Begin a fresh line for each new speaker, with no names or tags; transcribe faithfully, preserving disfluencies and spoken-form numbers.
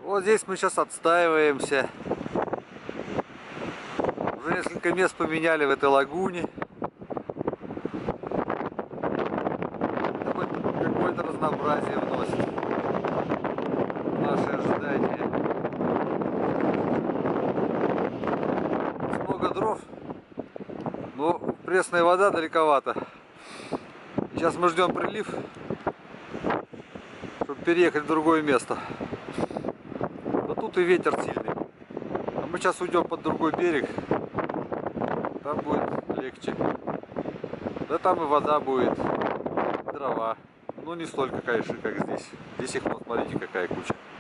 Вот здесь мы сейчас отстаиваемся. Уже несколько мест поменяли в этой лагуне. Какое-то разнообразие вносит в наши ожидания. Много дров, но пресная вода далековато. Сейчас мы ждем прилив, чтобы переехать в другое место. Но тут и ветер сильный. А мы сейчас уйдем под другой берег. Там будет легче. Да там и вода будет, дрова. Ну не столько, конечно, как здесь. Здесь их, вот, смотрите, какая куча.